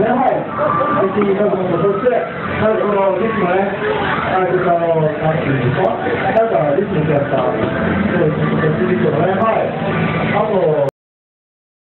ね。はい。ぜひ皆さんも、そして、このリスもね、なんていうんですか、なんかリスのキャラクター、そうですね、リスのね、